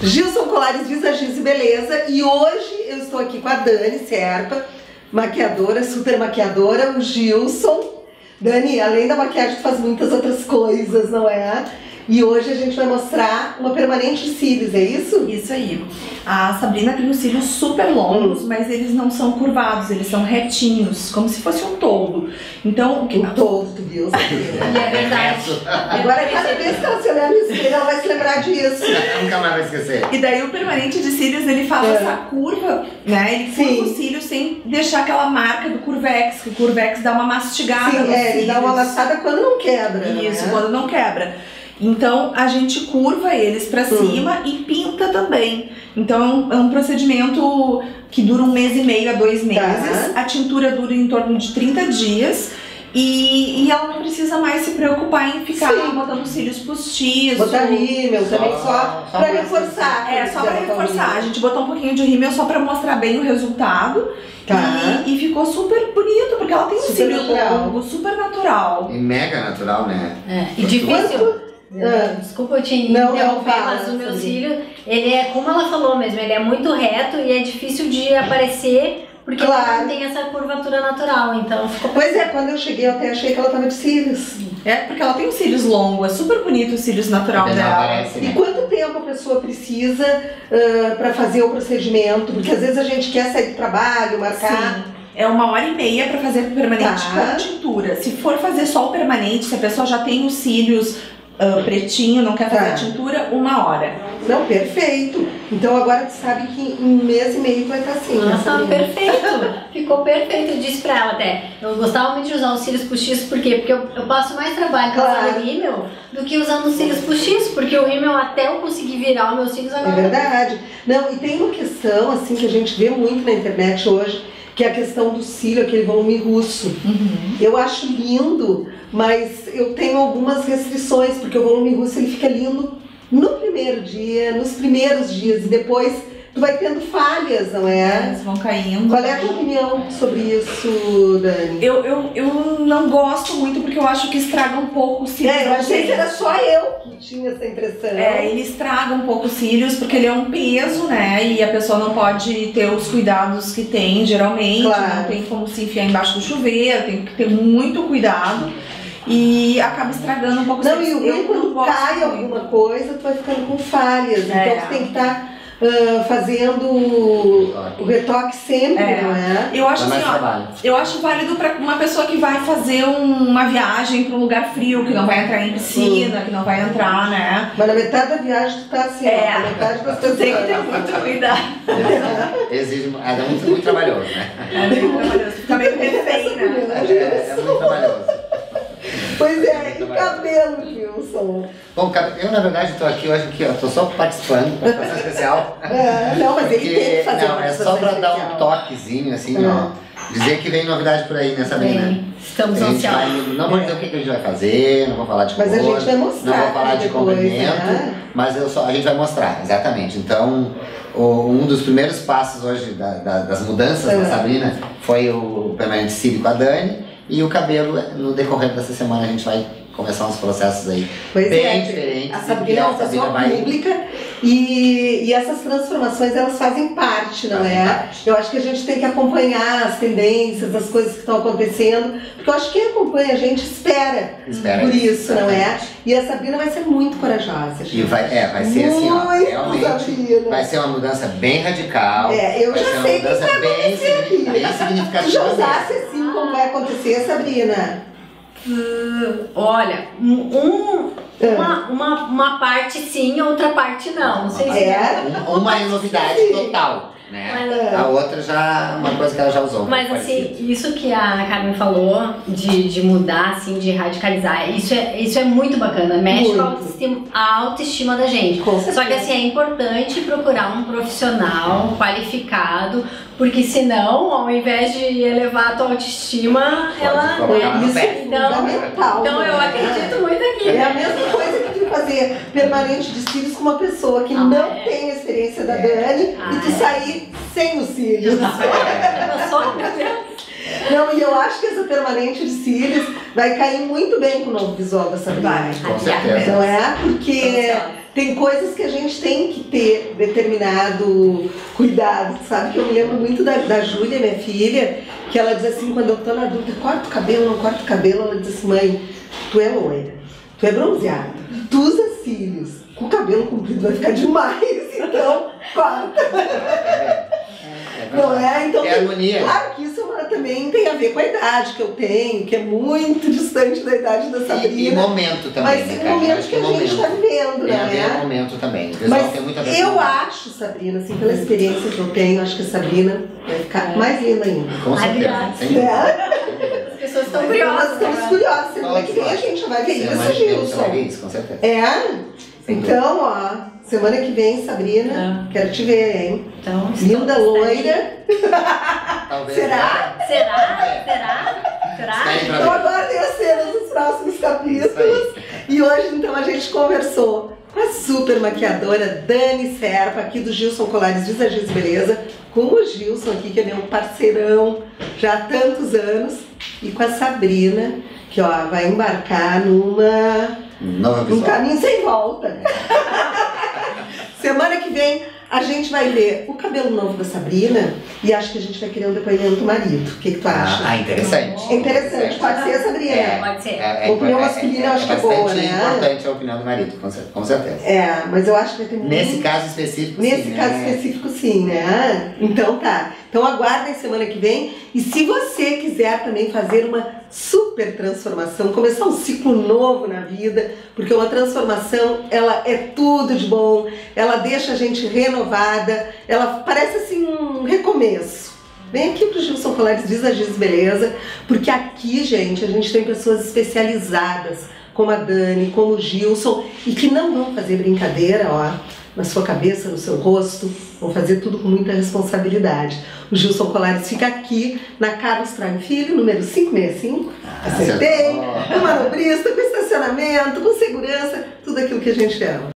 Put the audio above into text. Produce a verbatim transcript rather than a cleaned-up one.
Gilson Colares, Visagista e Beleza. E hoje eu estou aqui com a Dani Serpa, maquiadora, super maquiadora, o Gilson. Dani, além da maquiagem, tu faz muitas outras coisas, não é? E hoje a gente vai mostrar uma permanente de cílios, é isso? Isso aí. A Sabrina tem os cílios super longos, hum. mas eles não são curvados, eles são retinhos, como se fosse um toldo. Então, o que... Um toldo, tu viu? E é verdade. Agora, cada vez que ela se olhar no espelho, ela vai se lembrar disso. Nunca mais vai esquecer. E daí o permanente de cílios, ele faz é. essa curva, né? Ele curva Sim. os cílios sem deixar aquela marca do Curvex, que o Curvex dá uma mastigada. Sim, nos é, cílios. ele dá uma amassada quando não quebra. Isso, né? quando não quebra. Então a gente curva eles pra hum. cima e pinta também. Então é um procedimento que dura um mês e meio a dois meses. Tá. A tintura dura em torno de trinta dias. E, e ela não precisa mais se preocupar em ficar Sim. botando cílios postiços. Botar rímel também só, só pra reforçar. É, só pra reforçar. A gente botou um pouquinho de rímel só pra mostrar bem o resultado. Tá. E, e ficou super bonito, porque ela tem um cílio longo, super natural. E mega natural, né? É, e difícil. Ah. Desculpa eu te não, interromper, não, mas o meu cílio, ele é, como ela falou mesmo, ele é muito reto e é difícil de aparecer, porque claro. não tem essa curvatura natural, então ficou... Pois é, quando eu cheguei eu até achei que ela tava de cílios. É, porque ela tem os cílios longos, é super bonito os cílios natural dela. Aparece, né? E quanto tempo a pessoa precisa uh, pra fazer o procedimento? Porque às vezes a gente quer sair do trabalho, marcar... Sim. É uma hora e meia pra fazer o permanente tá. com tintura. Se for fazer só o permanente, se a pessoa já tem os cílios uh, pretinho, não quer fazer tá. a tintura, uma hora. Não, perfeito. Então agora tu sabe que em um mês e meio vai estar assim. Nossa, perfeito. Ficou perfeito. Eu disse pra ela até. Eu gostava muito de usar os cílios postiços, por quê? Porque eu, eu passo mais trabalho claro. fazendo rímel do que usando os cílios postiços, porque o rímel até eu conseguir virar os meus cílios agora. É verdade. Não, e tem uma questão assim que a gente vê muito na internet hoje, que é a questão do cílio, aquele volume russo. Uhum. Eu acho lindo, mas eu tenho algumas restrições, porque o volume russo ele fica lindo no primeiro dia, nos primeiros dias, e depois tu vai tendo falhas, não é? Eles vão caindo. Qual é a tua opinião sobre isso, Dani? Eu, eu, eu não gosto muito, porque eu acho que estraga um pouco os cílios. É, eu achei que era só eu que tinha essa impressão. É, ele estraga um pouco os cílios, porque ele é um peso, né? E a pessoa não pode ter os cuidados que tem, geralmente. Claro. Não tem como se enfiar embaixo do chuveiro, tem que ter muito cuidado. E acaba estragando um pouco os cílios. Não, e o ruim quando cai alguma coisa, tu vai ficando com falhas. É. Então tu tem que estar... Uh, fazendo o retoque sempre, é. não é? Eu acho assim, ó, eu acho válido para uma pessoa que vai fazer um, uma viagem para um lugar frio, que não vai entrar em piscina, que não vai entrar, né? Mas na metade da viagem tu tá assim, é. ó, na metade das pessoas. Tem que ter muito cuidado. Exige, é muito, muito trabalhoso, né? É muito trabalhoso, fica meio refém, né? É, é, é muito trabalhoso. Pois é, e cabelo, Gilson? Bom, eu na verdade estou aqui hoje aqui, ó, tô só participando da participação especial. É, não, mas ele porque, tem que fazer não, é só para dar um toquezinho, assim, é. ó. Dizer que vem novidade por aí, né, Sabrina? Estamos ansiosos. Não vou dizer o que a gente vai fazer, não vou falar de cor, mas a gente vai mostrar, não vou falar de depois, comprimento, né? Mas eu só, a gente vai mostrar, exatamente. Então, o, um dos primeiros passos hoje da, da, das mudanças é. da Sabrina foi o permanente cílio com a Dani. E o cabelo, no decorrer dessa semana, a gente vai começar uns processos aí pois bem é, diferentes. A Sabrina é uma pessoa vai... pública e, e essas transformações, elas fazem parte, não fazem é? Parte. Eu acho que a gente tem que acompanhar as tendências, as coisas que estão acontecendo, porque eu acho que quem acompanha a gente espera, espera por isso, não é? E a Sabrina vai ser muito corajosa. Gente. E vai, é, vai ser muito assim, ó, realmente, Sabrina. vai ser uma mudança bem radical. É, eu vai já ser sei uma mudança que vai bem, aqui. bem significativa. Tu já usasse assim como vai acontecer, Sabrina? Uh, olha, um, uma, uma, uma parte sim, outra parte não. Não sei se é. Uma, uma novidade total, né? Mas, a outra já uma coisa que ela já usou. Mas assim, parecido. Isso que a Carmen falou de, de mudar, assim, de radicalizar, isso é, isso é muito bacana. Mexe com a autoestima, a autoestima da gente. Só que assim, é importante procurar um profissional qualificado, porque senão, ao invés de elevar a tua autoestima, pode ela... É, isso é então, fundamental. Então eu acredito muito aqui. É a mesma coisa que tu fazer permanente de cílios com uma pessoa que ah, não é. tem a experiência da Dani ah, e tu é. sair sem os cílios. Eu sou, meu Deus. Não, e eu acho que essa permanente de cílios vai cair muito bem com o novo visual da Sabrina. Com certeza. Não é? Porque tem coisas que a gente tem que ter determinado cuidado, sabe? Que eu me lembro muito da, da Júlia, minha filha, que ela diz assim, quando eu tô na dúvida, corta o cabelo, não corta o cabelo, ela diz assim, mãe, tu é loira, tu é bronzeada, tu usa cílios, com o cabelo comprido vai ficar demais, então corta. Não é? Então, é harmonia. Claro que isso também tem a ver com a idade que eu tenho, que é muito distante da idade da Sabrina. E, e momento também, mas né, o momento que a gente está vivendo, tem a ver né? o momento também. O mas tem muito a ver eu com acho, Sabrina, assim, pela experiência que eu tenho, acho que a Sabrina vai ficar é. mais linda ainda. Com certeza. Sem é. As pessoas estão curiosas. Nós estamos curiosas. Semana que vem a gente já vai ver isso, Gilson. Vai ver isso, com certeza. É? Então, ó, semana que vem, Sabrina, é. quero te ver, hein? Então, linda, loira. Talvez. Será? Será? Será? Será? Então aguardem as cenas dos próximos capítulos. E hoje, então, a gente conversou com a super maquiadora Dani Serpa, aqui do Gilson Colares Visagismo Beleza, com o Gilson aqui, que é meu parceirão já há tantos anos, e com a Sabrina, que ó, vai embarcar numa... um caminho sem volta. Semana que vem a gente vai ver o cabelo novo da Sabrina e acho que a gente vai querer um depoimento do marido. O que, que tu acha? Ah, interessante. É interessante, pode ser, Sabrina? É, pode ser. É, a opinião masculina eu acho que é boa, né? É importante a opinião do marido, com certeza. É, mas eu acho que vai ter muito... Nesse caso específico, Nesse sim, caso né? específico, sim, né? Então tá. Então aguardem semana que vem. E se você quiser também fazer uma super transformação, começar um ciclo novo na vida, porque uma transformação, ela é tudo de bom, ela deixa a gente renovada, ela parece assim um recomeço. Vem aqui pro Gilson Colares Visagismo Beleza, porque aqui, gente, a gente tem pessoas especializadas, como a Dani, como o Gilson, e que não vão fazer brincadeira, ó, na sua cabeça, no seu rosto, vão fazer tudo com muita responsabilidade. O Gilson Colares fica aqui na Carlos Traem Filho, número quinhentos e sessenta e cinco. Ah, acertei, com manobrista, com estacionamento, com segurança, tudo aquilo que a gente ama.